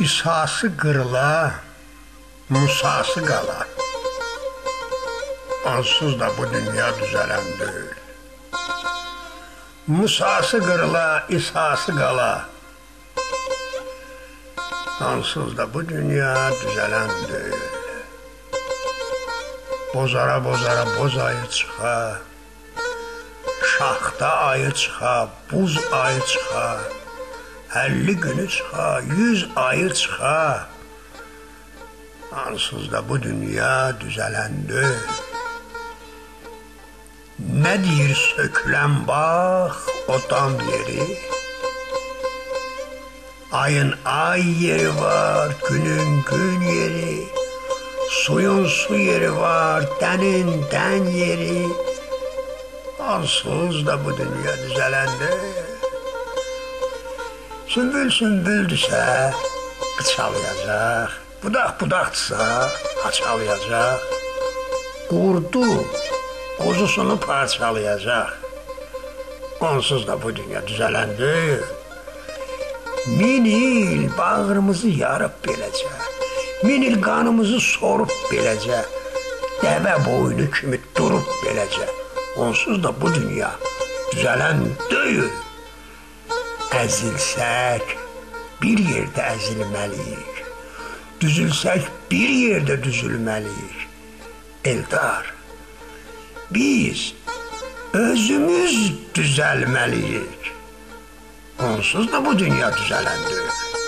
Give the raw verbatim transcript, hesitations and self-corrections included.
İsası qırıla, Musası qala. Onsuz da bu dünya düzələn deyil. Musası qırıla, İsası qala. Onsuz da bu dünya düzələn deyil. Bozara bozara boz ayı çıxa, şaxta ayı çıxa, buz ayı çıxa, əlli günü çıxa, yüz ayı çıxa. Onsuz da bu dünya düzələn deyil. Nə deyir sökülən bax, o dam yeri. Ayın ay yeri var, günün gün yeri. Suyun su yeri var, dənin dən yeri. Onsuz da bu dünya düzələn deyil. Sümbül sümbüldürsə, qıçalayacaq. Budaq budaqdırsa, haçalayacaq. Qurdu, quzusunu parçalayacaq. Onsuz da bu dünya düzələn deyil. Min il bağrımızı yarıb beləcə, min il qanımızı sorub beləcə, dəvə boynu kimi durub beləcə. Onsuz da bu dünya düzələn deyil. Əzilsək, bir yerdə əzilməliyik. Düzülsək, bir yerdə düzülməliyik. Eldar, biz özümüz düzəlməliyik. Onsuz da bu dünya düzələn deyil.